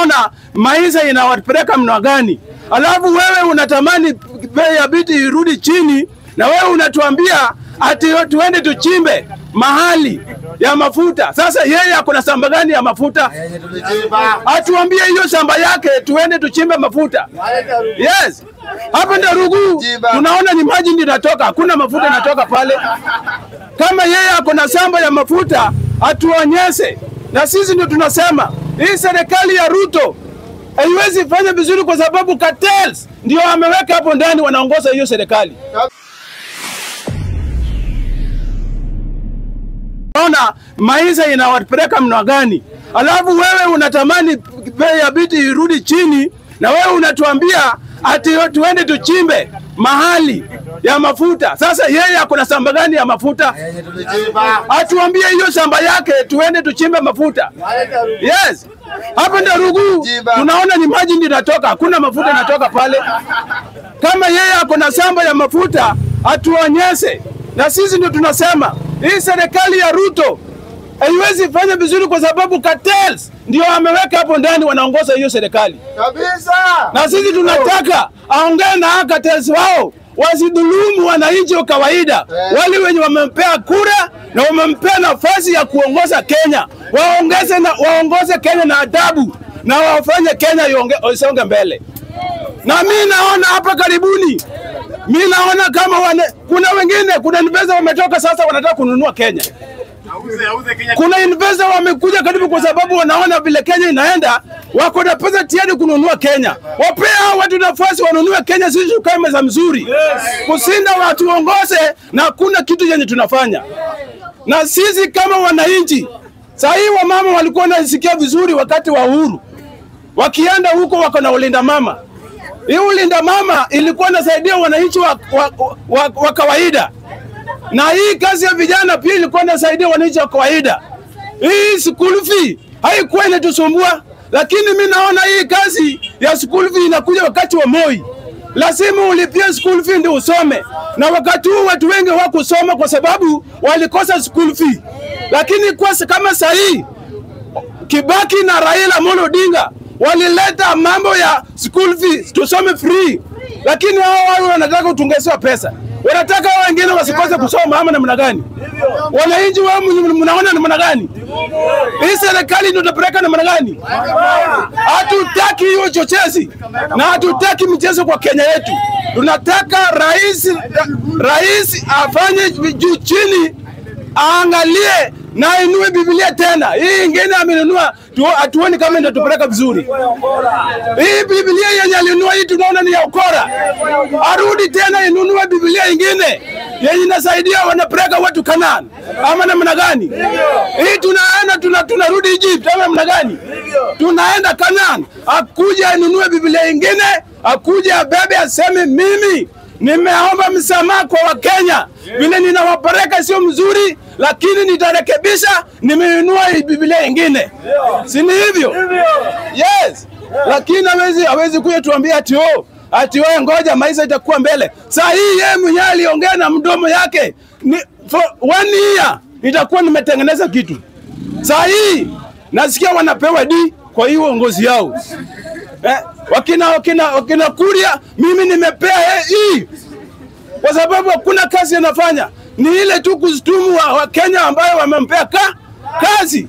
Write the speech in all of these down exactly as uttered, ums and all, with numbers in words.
Unaona maisha inawapeleka mna gani? Alafu wewe unatamani bei ya biti irudi chini, na wewe unatuambia ati tuende tuchimbe mahali ya mafuta. Sasa yeye akona shamba gani ya mafuta? Atuambie hiyo shamba yake tuende tuchimbe mafuta. Yes. Hapa ndio Rugu tunaona ni maji ndio inatoka, hakuna mafuta inatoka pale. Kama yeye akona shamba ya mafuta atuonyeshe. Na sisi ndio tunasema hii serikali ya Ruto haiwezi fanya vizuri kwa sababu cartels ndio ameweka hapo ndani wanaongoza hiyo serikali. Unaona maisha inawapeleka mna gani? Alafu wewe unatamani bei ya biti irudi chini, na wewe unatuambia ati tuende tuchimbe mahali ya mafuta. Sasa yeye akona shamba gani ya mafuta? Atuambie hiyo shamba yake tuende tuchimbe mafuta. Yes. Hapa ndio Rugu tunaona ni maji ndio inatoka, hakuna mafuta inatoka pale. Kama yeye akona shamba ya mafuta atuonyeshe. Na sisi ndio tunasema hii serikali ya Ruto haiwezi fanya vizuri kwa sababu cartels ndio ameweka hapo ndani wanaongoza hiyo serikali. Kabisa. Na sisi tunataka aongee na cartels wao wasidhulumu wananchi wa kawaida. Yeah. Wale wenye wamempea kura na wamempea nafasi ya kuongoza Kenya, waongeze na waongoze Kenya na adabu na wafanye Kenya isonge mbele. Na mimi naona hapa karibuni, mimi naona kama wane, kuna wengine, kuna investor wametoka sasa wanataka kununua Kenya. Kuna investor wamekuja karibu kwa sababu wanaona vile Kenya inaenda, wako na pesa tayari kununua Kenya. Wapea watu nafasi wanunue Kenya, sisi tukae meza mzuri. Kusinda watu ongoze na kuna kitu yenye tunafanya. Na sisi kama wananchi, sahi wa mama walikuwa wanasikia vizuri wakati wa uhuru. Wakienda huko wako na ulinda mama. Hii ulinda mama ilikuwa inasaidia wananchi wa, wa, wa, wa kawaida. Na hii kazi ya vijana pia ilikuwa inasaidia wananchi wa kawaida. Hii school fee haikuwa inatusumbua, lakini mimi naona hii kazi ya school fee inakuja wakati wa Moi. Lazima ulipie school fee ndio usome. Na wakati huu watu wengi hawakusoma kwa sababu walikosa school fee. Lakini kwa kama sahi Kibaki na Raila Amolo Odinga walileta mambo ya school fees tusome free, lakini hao wao wanataka utungezewa pesa. Wanataka wengine wasikose kusoma ama namna gani? Wananchi wao mnaona namna gani? Hii serikali ndio inapeleka namna gani? Hatutaki hiyo chochezi na hatutaki mchezo kwa Kenya yetu. Tunataka rais rais afanye juu chini, aangalie na inue Biblia tena. Hii ingine amenunua atuoni kama ndio tupeleka vizuri. Hii Biblia yenye alinunua hii tunaona ni ya ukora. Arudi tena inunue Biblia ingine yenye inasaidia wanapeleka watu Kanaan. Ama namna gani? Hii tunaenda tuna tunarudi Egypt ama namna gani? Tunaenda Kanaan. Akuja inunue Biblia ingine, akuja bebe aseme mimi nimeomba msamaha kwa Wakenya. Vile ninawapeleka sio mzuri, lakini nitarekebisha, nimeinua Biblia ingine. Si ni hivyo? Yes. Lakini hawezi hawezi kuja tuambia ati oh, ati wewe ngoja maisha itakuwa mbele. Sasa hii yeye mwenyewe aliongea na mdomo yake ni for one year itakuwa nimetengeneza kitu. Sasa hii nasikia wanapewa D kwa hiyo uongozi yao. Eh, wakina wakina wakina Kuria mimi nimepea hii kwa sababu hakuna kazi anafanya, ni ile tu kustumu wa, wa Kenya ambayo wamempea ka, kazi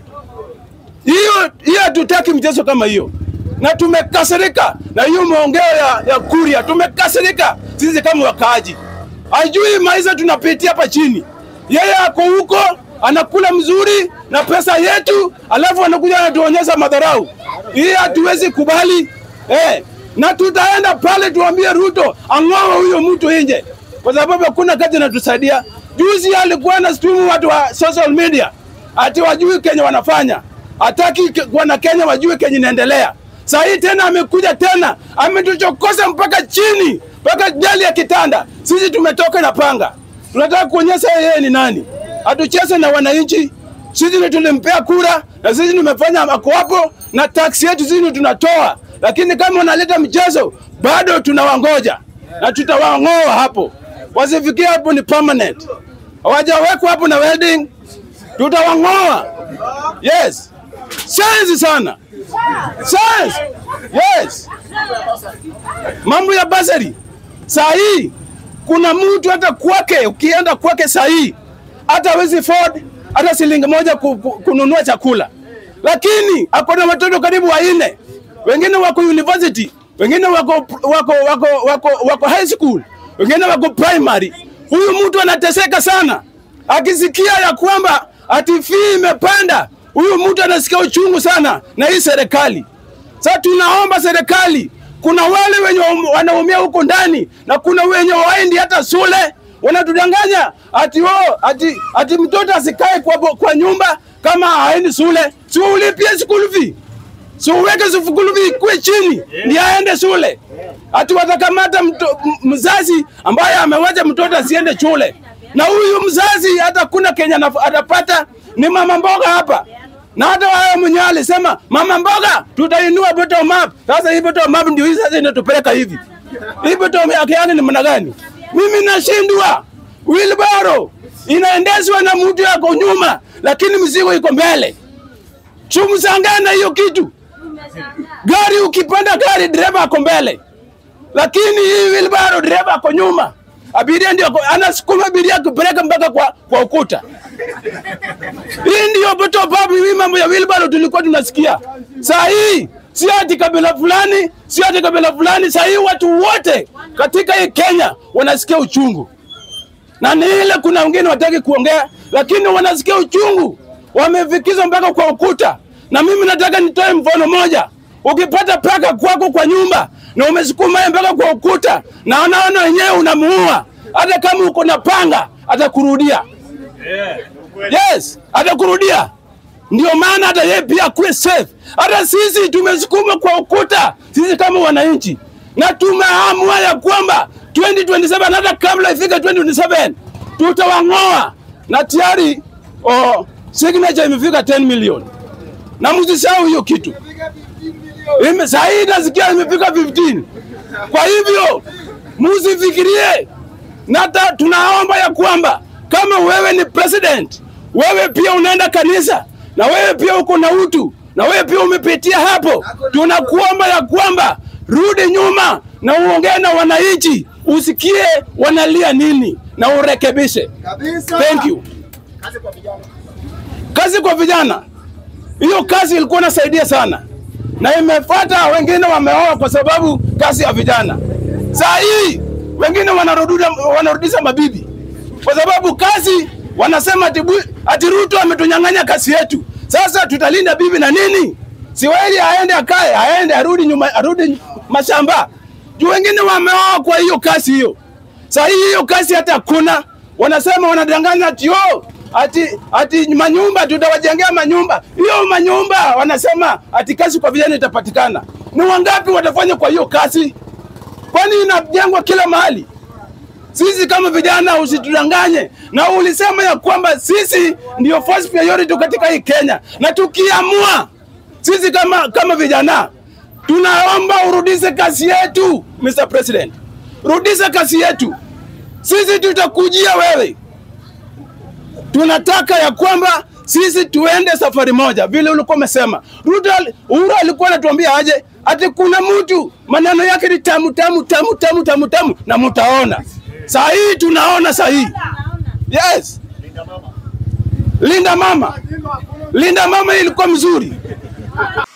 hiyo. Hiyo hatutaki mchezo kama hiyo, na tumekasirika na hiyo maongeo ya, ya Kuria. Tumekasirika sisi kama wakaaji, ajui maisha tunapitia hapa chini. Yeye ako huko anakula mzuri na pesa yetu, alafu anakuja anatuonyesha madharau. Hii hatuwezi kubali. Eh, na tutaenda pale tuambie Ruto ang'oe huyo mtu nje kwa sababu hakuna kazi inatusaidia. Juzi alikuwa na stumu watu wa social media ati wajui Kenya wanafanya, hataki wana Kenya wajui Kenya inaendelea. Sasa hii tena amekuja tena ametuchokoza mpaka chini mpaka jali ya kitanda. Sisi tumetoka na panga, tunataka kuonyesha yeye ni nani. Hatucheze na wananchi. Sisi ndio tulimpea kura na sisi tumefanya mako hapo na tax yetu sisi tunatoa. Lakini kama wanaleta mchezo bado tunawangoja na tutawangoa hapo. Wasifikia hapo ni permanent. Hawajawekwa hapo na welding, tutawangoa. Yes. Sensi sana. Sensi. Yes. Mambo ya basari. Saa hii kuna mtu hata kwake, ukienda kwake saa hii hata hawezi afford hata shilingi moja kununua chakula. Lakini akona watoto karibu wanne. Wengine wako university, wengine wako wako wako wako wako high school, wengine wako primary. Huyu mtu anateseka sana. Akisikia ya kwamba ati fee imepanda, huyu mtu anasikia uchungu sana na hii serikali. Sasa tunaomba serikali, kuna wale wenye wanaumia huko ndani na kuna wenye waendi hata shule, wanatudanganya ati oh, ati ati mtoto asikae kwa kwa nyumba kama haendi shule. Si ulipie school fee. Si uweke school fee kwa chini ni aende shule. Ati watakamata mzazi ambaye amewacha mtoto asiende shule. Na huyu mzazi hata kuna Kenya atapata ni mama mboga hapa. Na hata wao mwenyewe alisema mama mboga tutainua bottom up. Sasa hii bottom up ndio hii sasa inatupeleka hivi. Hii bottom up yake ni maana gani? Mimi nashindwa. Wheelbarrow inaendeshwa na mtu yako nyuma lakini mzigo iko mbele. Chumsangana hiyo kitu. Gari ukipanda gari dereva ako mbele. Lakini hii wheelbarrow dereva ako nyuma. Abiria ndio anasukuma abiria kupeleka mpaka kwa kwa ukuta. Hii ndio bottom up, hii mambo ya wheelbarrow tulikuwa tunasikia. Saa hii si ati kabila fulani, si ati kabila fulani, saa hii watu wote katika hii Kenya wanasikia uchungu. Na ni ile kuna wengine wataki kuongea lakini wanasikia uchungu. Wamefikizwa mpaka kwa ukuta. Na mimi nataka nitoe mfano moja. Ukipata paka kwako kwa nyumba na umesukuma mpaka kwa ukuta na anaona wenyewe unamuua, hata kama uko na panga atakurudia. Yes, atakurudia. Ndio maana hata yeye pia kuwe safe. Hata sisi tumesukuma kwa ukuta, sisi kama wananchi. Na tumeamua ya kwamba twenty twenty-seven hata kabla ifika twenty twenty-seven tutawang'oa. Na tayari oh, signature imefika ten million. Na msisahau hiyo kitu. Ime zaidi nasikia imefika fifteen. Kwa hivyo msifikirie. Na tunaomba ya kwamba kama wewe ni president, wewe pia unaenda kanisa, na wewe pia uko na utu, na wewe pia umepitia hapo, tunakuomba ya kwamba rudi nyuma na uongee na wananchi, usikie wanalia nini na urekebishe. Thank you. Kazi kwa vijana. Kazi kwa vijana. Hiyo kazi ilikuwa inasaidia sana. Na imefuata wengine wameoa kwa sababu kazi ya vijana. Saa hii wengine wanarudisha wanarudisha mabibi. Kwa sababu kazi wanasema ati, ati Ruto ametunyang'anya kazi yetu. Sasa tutalinda bibi na nini? Siweli aende akae, aende arudi nyuma, arudi mashamba. Juu wengine wameoa kwa hiyo kazi hiyo. Saa hii hiyo kazi hata kuna wanasema wanadanganya ati oh, ati ati manyumba tutawajengea manyumba. Hiyo manyumba wanasema ati kazi kwa vijana itapatikana. Ni wangapi watafanya kwa hiyo kazi? Kwani inajengwa kila mahali? Sisi kama vijana usitudanganye. Na ulisema ya kwamba sisi ndio first priority katika hii Kenya. Na tukiamua sisi kama kama vijana tunaomba urudishe kazi yetu, Mister President. Rudisha kazi yetu. Sisi tutakujia wewe. Tunataka ya kwamba sisi tuende safari moja vile ulikuwa umesema. Ruto Uhuru alikuwa anatuambia aje ati kuna mtu maneno yake ni tamu tamu tamu tamu tamu tamu na mtaona. Saa hii tunaona saa hii. Yes. Linda mama. Linda mama. Linda mama ilikuwa mzuri.